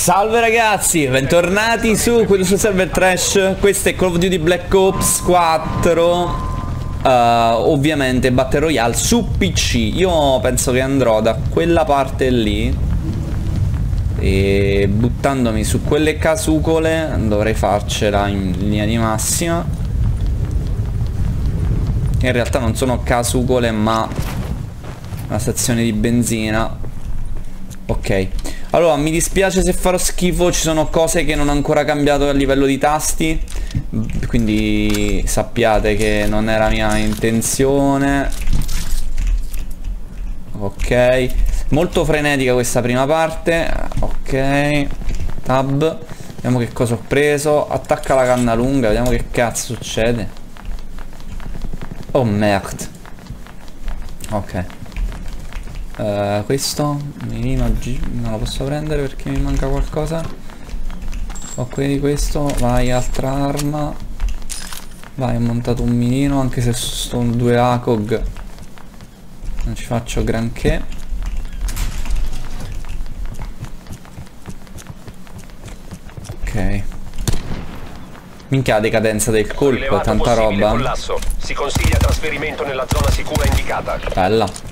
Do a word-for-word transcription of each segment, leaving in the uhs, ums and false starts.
Salve ragazzi, bentornati su quello sul server Trash. Questo è Call of Duty Black Ops quattro, uh, ovviamente Battle Royale su P C. Io penso che andrò da quella parte lì e buttandomi su quelle casucole dovrei farcela in linea di massima. In realtà non sono casucole ma una stazione di benzina. Ok, allora mi dispiace se farò schifo, ci sono cose che non ho ancora cambiato a livello di tasti, quindi sappiate che non era mia intenzione. Ok, molto frenetica questa prima parte. Ok, tab, vediamo che cosa ho preso. Attacca la canna lunga, vediamo che cazzo succede. Oh merde. Ok. Uh, questo minino non lo posso prendere perché mi manca qualcosa. Ok, di questo. Vai, altra arma. Vai, ho montato un minino, anche se sono due A C O G non ci faccio granché. Ok. Minchia la decadenza del colpo, tanta roba. Collasso. Si consiglia trasferimento nella zona sicura indicata. Bella.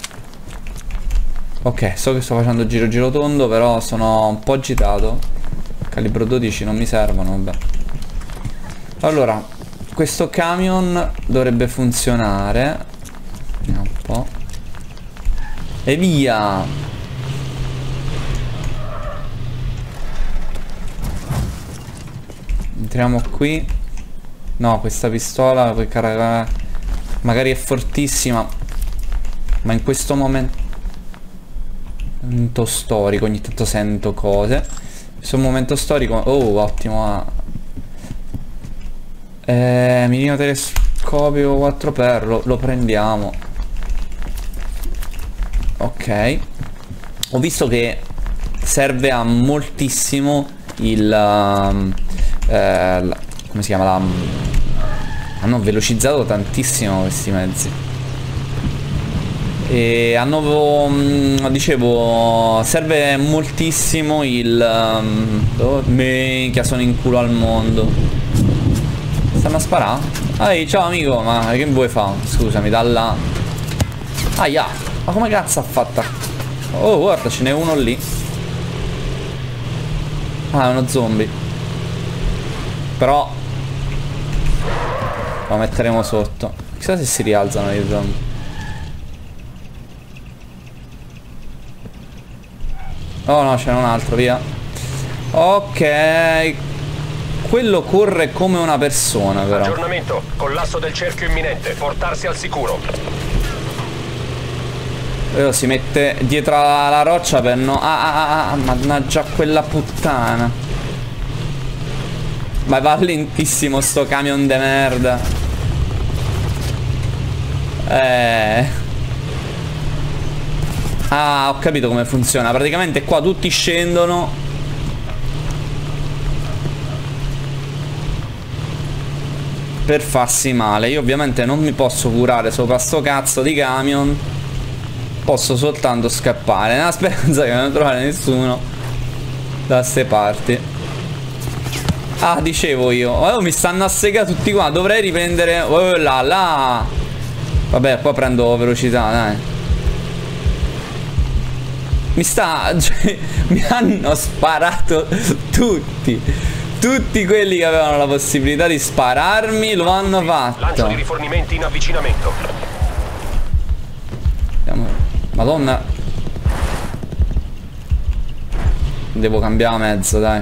Ok, so che sto facendo giro giro tondo, però sono un po' agitato. Calibro dodici non mi servono, vabbè. Allora, questo camion dovrebbe funzionare. Vediamo un po'. E via! Entriamo qui. No, questa pistola puoi caricare. Magari è fortissima, ma in questo momento momento storico, ogni tanto sento cose. Questo è un momento storico. Oh, ottimo. Eh, minimo telescopio quattro per, lo, lo prendiamo. Ok. Ho visto che serve a moltissimo il um, eh, la, come si chiama la, hanno velocizzato tantissimo questi mezzi. E hanno, mh, dicevo, serve moltissimo il um, oh, minchia, sono in culo al mondo. Stanno a sparare? Ehi, ciao amico, ma che vuoi fare? Scusami, dalla. Aia, ma come cazzo ha fatto? Oh, guarda, ce n'è uno lì. Ah, è uno zombie. Però lo metteremo sotto. Chissà se si rialzano i zombie. Oh no, c'è un altro, via. Ok. Quello corre come una persona, però. Aggiornamento, collasso del cerchio imminente, portarsi al sicuro. Quello si mette dietro la roccia per no. Ah, ah, ah, ah, mannaggia quella puttana. Ma va lentissimo sto camion de merda. Eh... Ah, ho capito come funziona. Praticamente qua tutti scendono per farsi male. Io ovviamente non mi posso curare sopra sto cazzo di camion. Posso soltanto scappare nella speranza che non trovare nessuno da ste parti. Ah, dicevo io, oh, mi stanno a segare tutti qua. Dovrei riprendere. Oh là là. Vabbè, qua prendo velocità, dai. Mi sta... Cioè, mi hanno sparato tutti. Tutti quelli che avevano la possibilità di spararmi lo hanno fatto. Lancio di rifornimenti in avvicinamento. Andiamo. Madonna. Devo cambiare mezzo, dai.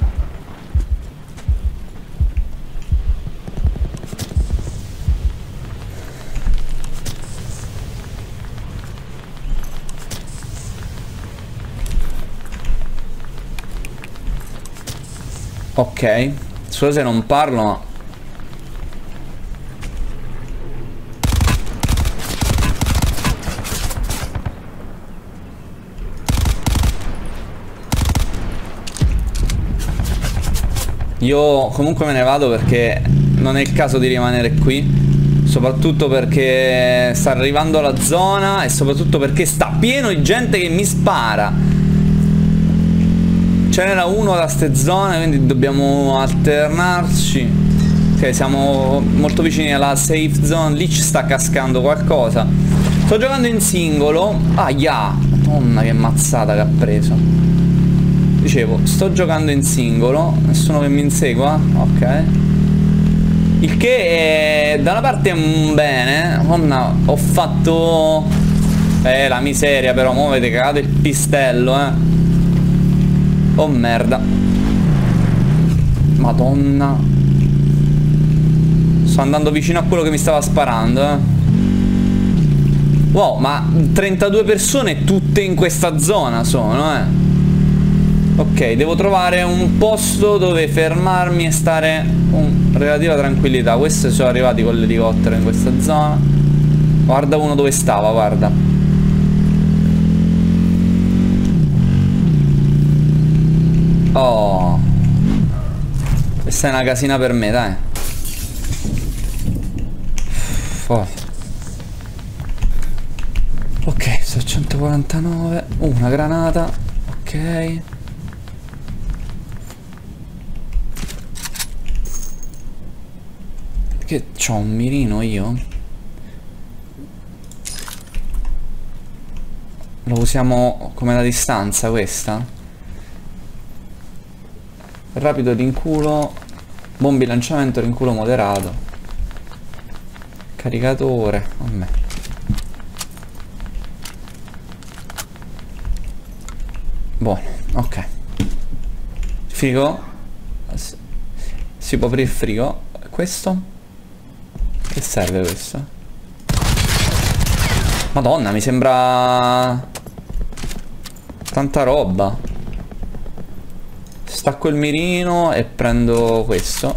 Ok, solo se non parlo, ma... Io comunque me ne vado perché non è il caso di rimanere qui. Soprattutto perché sta arrivando la zona e soprattutto perché sta pieno di gente che mi spara. Ce n'era uno da ste zone, quindi dobbiamo alternarci. Ok, siamo molto vicini alla safe zone. Lì ci sta cascando qualcosa. Sto giocando in singolo. Ah, yeah. Madonna che mazzata che ha preso. Dicevo, sto giocando in singolo. Nessuno che mi insegua. Ok. Il che è, da una parte è un bene. Madonna, ho fatto... Eh, la miseria però. Mo' avete cagato il pistello, eh. Oh merda. Madonna. Sto andando vicino a quello che mi stava sparando, eh. Wow, ma trentadue persone tutte in questa zona sono, eh. Ok, devo trovare un posto dove fermarmi e stare con relativa tranquillità. Questi sono arrivati con l'elicottero in questa zona. Guarda uno dove stava, guarda. Oh, questa è una casina per me, dai. Oh. Ok, sto a centoquarantanove. Uh, una granata. Ok. Che c'ho un mirino io? Lo usiamo come la distanza questa? Rapido rinculo. Bombi lanciamento, rinculo moderato. Caricatore. A me. Buono, ok. Frigo. Si può aprire il frigo. Questo? Che serve questo? Madonna, mi sembra tanta roba. Stacco il mirino e prendo questo.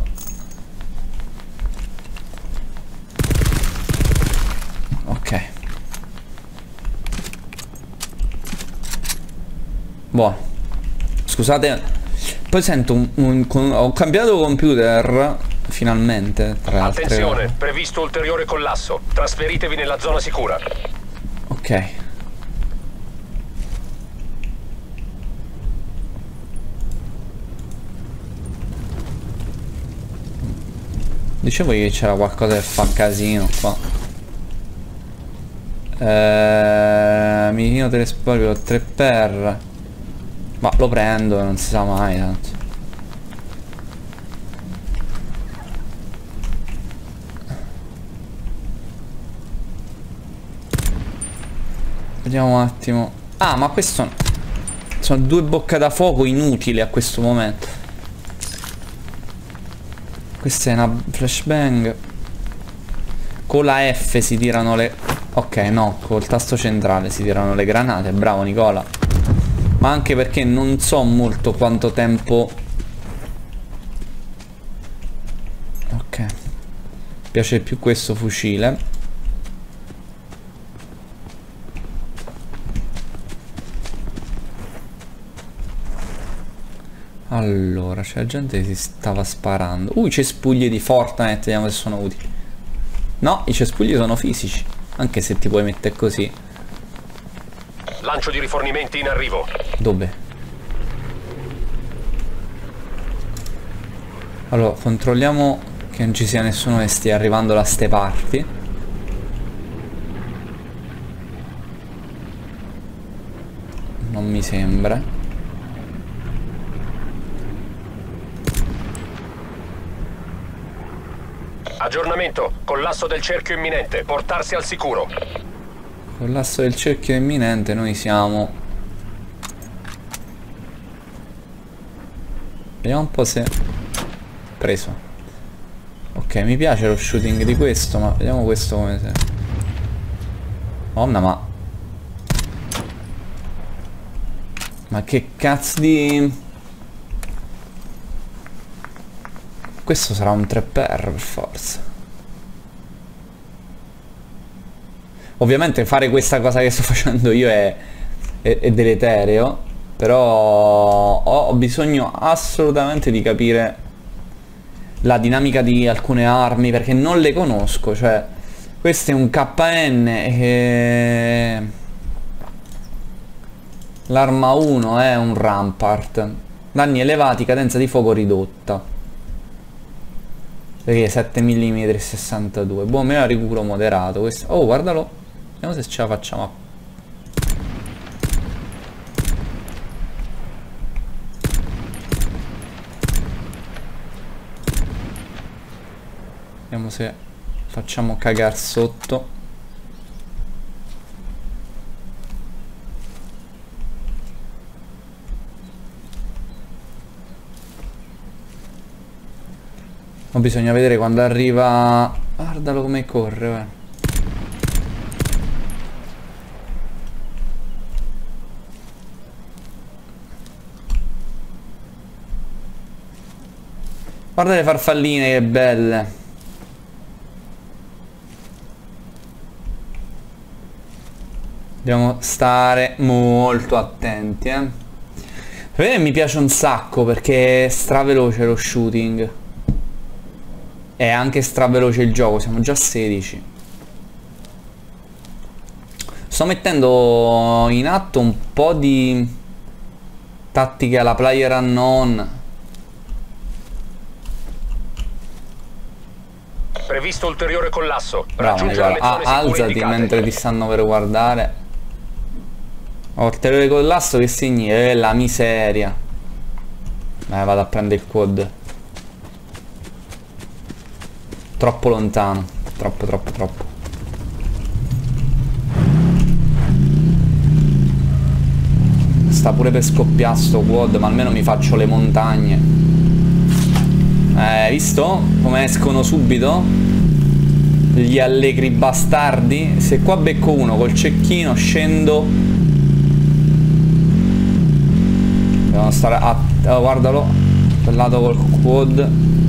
Ok. Buono. Scusate. Poi sento un, un, un ho cambiato computer finalmente. Tra Attenzione, altre... previsto ulteriore collasso. Trasferitevi nella zona sicura. Ok. Dicevo che c'era qualcosa che fa casino qua. Ehm, mirino telescopico tre per. Ma lo prendo, non si sa mai tanto. Vediamo un attimo. Ah, ma questo sono due bocche da fuoco inutili a questo momento. Questa è una flashbang. Con la F si tirano le... Ok, no, col tasto centrale si tirano le granate. Bravo Nicola. Ma anche perché non so molto quanto tempo... Ok. Mi piace più questo fucile. Allora, c'è gente che si stava sparando. Uh, i cespugli di Fortnite, vediamo se sono utili. No, i cespugli sono fisici. Anche se ti puoi mettere così. Lancio di rifornimenti in arrivo. Dove? Allora, controlliamo che non ci sia nessuno che stia arrivando da ste parti. Non mi sembra. Aggiornamento, collasso del cerchio imminente, portarsi al sicuro. Collasso del cerchio imminente, noi siamo... Vediamo un po' se... Preso. Ok, mi piace lo shooting di questo, ma vediamo questo come se... Madonna, ma... Ma che cazzo di... Questo sarà un tre per per forza. Ovviamente fare questa cosa che sto facendo io è, è, è deleterio. Però ho, ho bisogno assolutamente di capire la dinamica di alcune armi, perché non le conosco. Cioè, questo è un K N e... L'arma uno è un Rampart. Danni elevati, cadenza di fuoco ridotta. Perché sette millimetri e sessantadue. Boh, meno recupero moderato. Questo. Oh, guardalo. Vediamo se ce la facciamo. Vediamo se facciamo cagare sotto. Ma bisogna vedere quando arriva. Guardalo come corre, eh. Guarda le farfalline che belle. Dobbiamo stare molto attenti, eh. Per me mi piace un sacco perché è straveloce lo shooting. È anche straveloce il gioco, siamo già a sedici. Sto mettendo in atto un po' di tattiche alla PlayerUnknown. Previsto ulteriore collasso. Bravo, Raggiungere le ah, zone sicure alzati indicate. mentre ti stanno per guardare. Ulteriore collasso che significa? Eh, la miseria. Beh, vado a prendere il quad. Troppo lontano. Troppo, troppo, troppo. Sta pure per scoppiare sto quad, ma almeno mi faccio le montagne. Eh, visto? Come escono subito? Gli allegri bastardi. Se qua becco uno col cecchino, scendo. Devono stare a... Oh, guardalo. Quel lato col quad.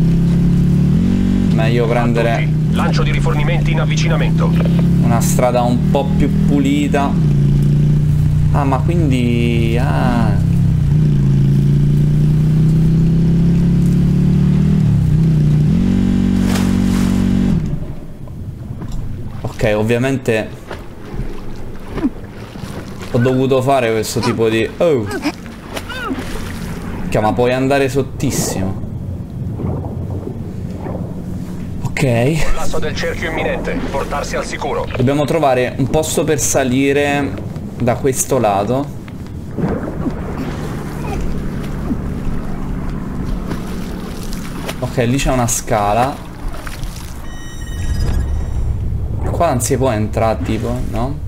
Meglio prendere lancio di rifornimenti in avvicinamento. una strada un po' più pulita. Ah, ma quindi... Ah. Ok, ovviamente ho dovuto fare questo tipo di... Oh! Ma puoi andare sottissimo. Ok. Collasso del cerchio imminente. Portarsi al sicuro. Dobbiamo trovare un posto per salire da questo lato. Ok, lì c'è una scala. Qua non si può entrare tipo, no?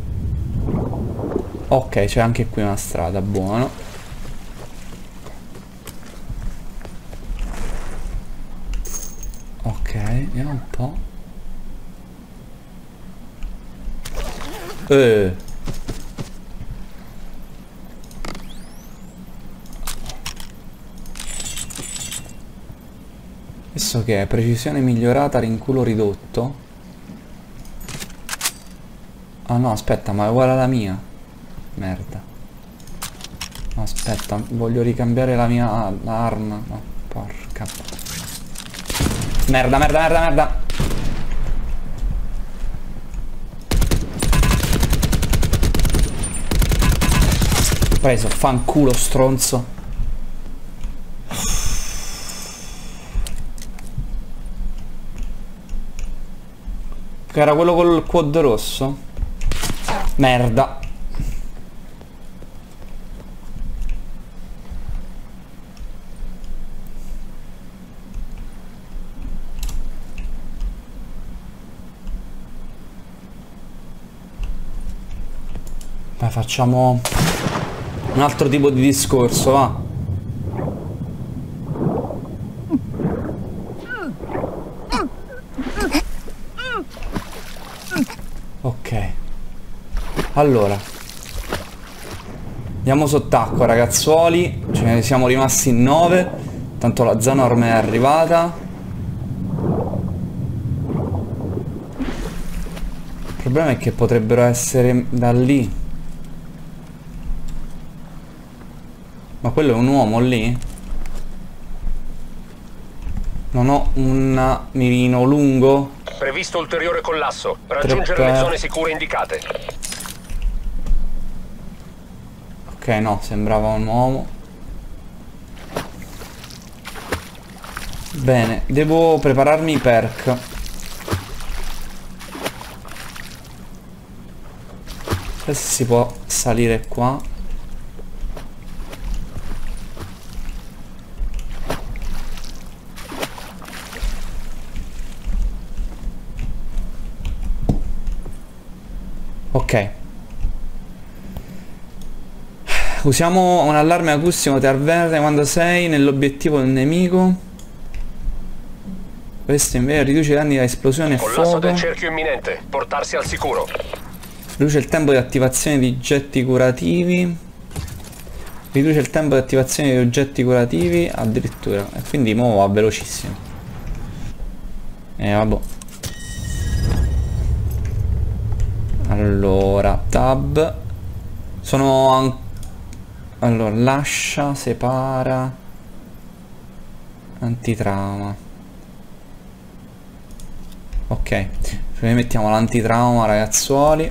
Ok, c'è anche qui una strada, buono. Ok, vediamo un po'. Eh. Questo che è? Precisione migliorata, rinculo ridotto. Ah no, aspetta, ma è uguale alla mia. Merda. No, aspetta, voglio ricambiare la mia arma. No, porca. Merda, merda, merda, merda. Preso, fanculo stronzo. Che era quello col quad rosso? Merda. Beh, facciamo un altro tipo di discorso, va. Ok. Allora andiamo sott'acqua, ragazzuoli. Ce ne siamo rimasti in nove. Tanto la zona ormai è arrivata. Il problema è che potrebbero essere da lì. Ma quello è un uomo lì? Non ho un mirino lungo? Previsto ulteriore collasso. Raggiungere le zone sicure indicate. Ok, no, sembrava un uomo. Bene, devo prepararmi i perk. Adesso si può salire qua. Ok. Usiamo un allarme acustico te avverte quando sei nell'obiettivo del nemico. Questo invece riduce i danni da esplosione e fuoco. Collasso del cerchio imminente. Portarsi al sicuro. Riduce il tempo di attivazione di oggetti curativi. Riduce il tempo di attivazione di oggetti curativi addirittura. E quindi mo va velocissimo. E vabbè. Allora, tab. Sono ancora... Allora, lascia, separa, antitrauma. Ok, prima mettiamo l'antitrauma, ragazzuoli.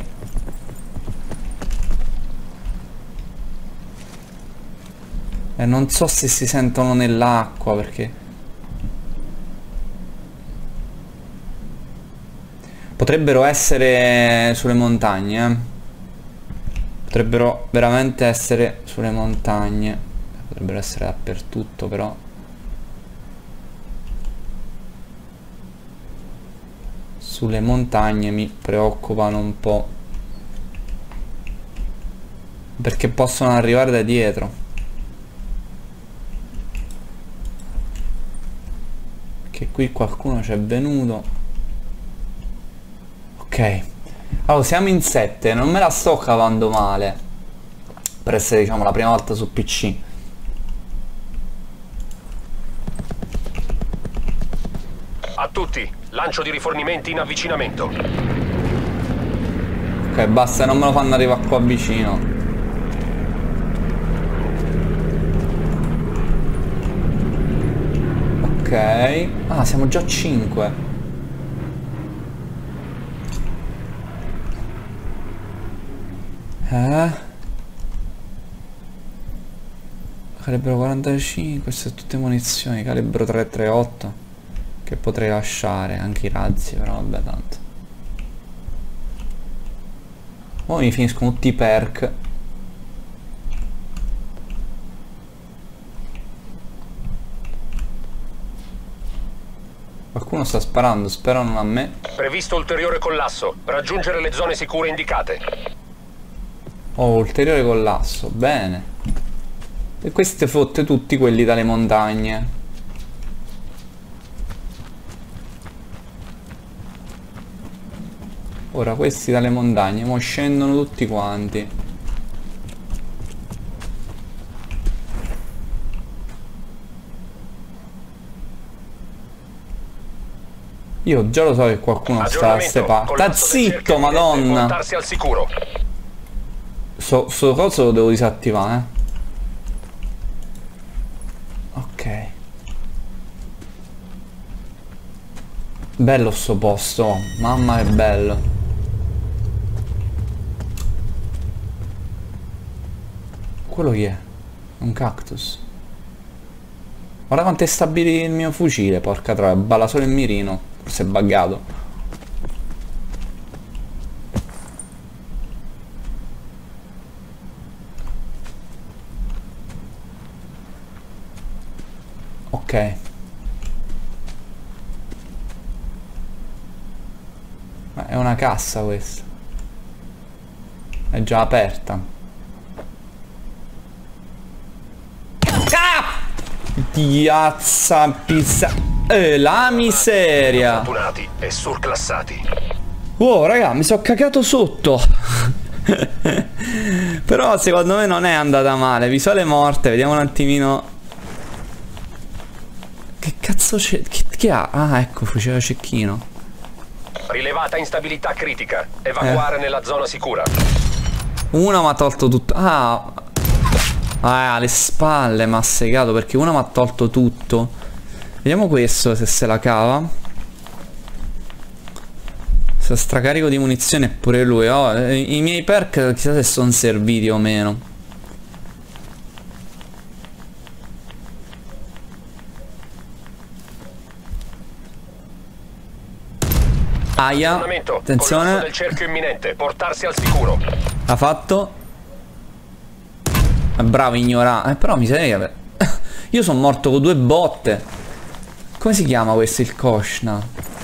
E non so se si sentono nell'acqua perché... Potrebbero essere sulle montagne, eh. Potrebbero veramente essere sulle montagne. Potrebbero essere dappertutto però. Sulle montagne mi preoccupano un po'. Perché possono arrivare da dietro. Che qui qualcuno c'è venuto. Ok. Allora, siamo in sette, non me la sto cavando male. Per essere, diciamo, la prima volta su P C. A tutti, lancio di rifornimenti in avvicinamento. Ok, basta, non me lo fanno arrivare qua vicino. Ok. Ah, siamo già a cinque. Eh? Calibro quarantacinque, queste sono tutte munizioni. Calibro tre trentotto che potrei lasciare, anche i razzi, però vabbè tanto. Ora mi finiscono tutti i perk. Qualcuno sta sparando, spero non a me. Previsto ulteriore collasso. Raggiungere le zone sicure indicate. Oh, ulteriore collasso, bene. E queste fotte tutti quelli dalle montagne. Ora questi dalle montagne, mo scendono tutti quanti. Io già lo so che qualcuno sta a ste parti. Sta zitto, madonna! Portarsi al sicuro. So, so cosa lo devo disattivare, eh? Ok. Bello sto posto, mamma che bello. Quello chi è? Un cactus. Guarda quanto è stabile il mio fucile, porca troia, balla solo il mirino. Forse è buggato. Ok. Ma è una cassa questa. È già aperta. Ah! Piazza pizza. Eh, la miseria. Fortunati e surclassati. Wow, raga, mi sono cagato sotto. Però secondo me non è andata male. Visuale morte, vediamo un attimino. Che cazzo c'è? Che, che ha? Ah, ecco, faceva cecchino. Rilevata instabilità critica. Evacuare eh. nella zona sicura. Uno mi ha tolto tutto. Ah, ah, alle spalle mi ha segato perché uno mi ha tolto tutto. Vediamo questo se se la cava. Se stracarico di munizione pure lui. Oh, i miei perk chissà se sono serviti o meno. Aia. Aggiornamento. Attenzione. Collasso del cerchio imminente. Portarsi al sicuro. Ha fatto. È bravo ignorante. Eh, però miseria. Io sono morto con due botte. Come si chiama questo il Koshna?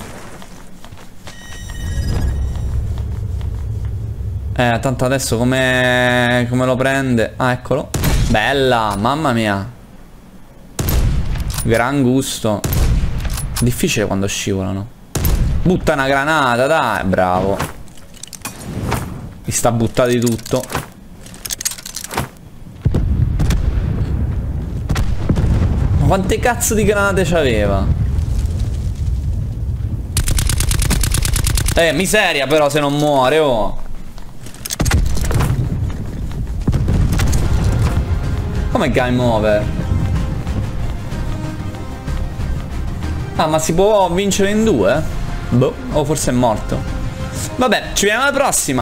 Eh, tanto adesso come... come lo prende? Ah, eccolo. Bella, mamma mia. Gran gusto. Difficile quando scivolano. Butta una granata, dai. Bravo. Mi sta buttato di tutto. Ma quante cazzo di granate c'aveva? Eh, miseria però se non muore, oh. Come game over? Ah, ma si può vincere in due? Boh, o forse è morto. Vabbè, ci vediamo alla prossima.